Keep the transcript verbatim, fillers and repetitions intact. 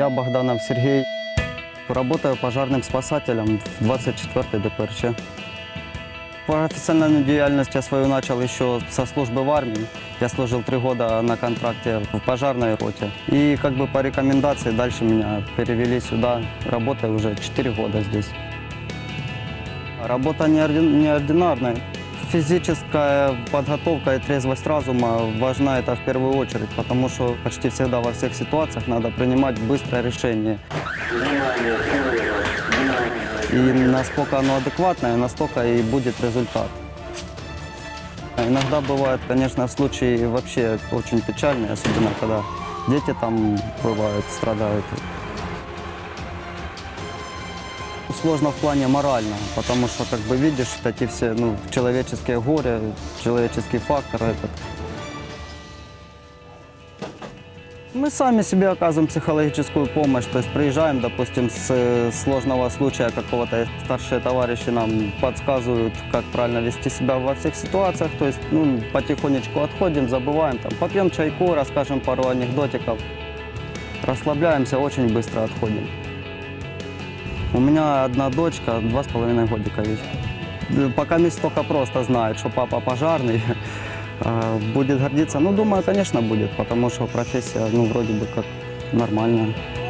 Я Богданов Сергей. Работаю пожарным спасателем в двадцать четвёртой Д П Р Ч. Профессиональную деятельность я свою начал еще со службы в армии. Я служил три года на контракте в пожарной роте. И как бы по рекомендации дальше меня перевели сюда. Работаю уже четыре года здесь. Работа неординарная. Физическая подготовка и трезвость разума важна это в первую очередь, потому что почти всегда во всех ситуациях надо принимать быстрое решение. И насколько оно адекватное, настолько и будет результат. Иногда бывают, конечно, случаи вообще очень печальные, особенно когда дети там бывают, страдают. Сложно в плане морально, потому что, как бы видишь, эти все ну, человеческие горе, человеческий фактор этот. Мы сами себе оказываем психологическую помощь, то есть приезжаем, допустим, с сложного случая какого-то, старшие товарищи нам подсказывают, как правильно вести себя во всех ситуациях, то есть ну, потихонечку отходим, забываем, там, попьем чайку, расскажем пару анекдотиков, расслабляемся, очень быстро отходим. У меня одна дочка, два с половиной годика есть. Пока мисс только просто знает, что папа пожарный, будет гордиться. Ну, думаю, конечно, будет, потому что профессия, ну, вроде бы как нормальная.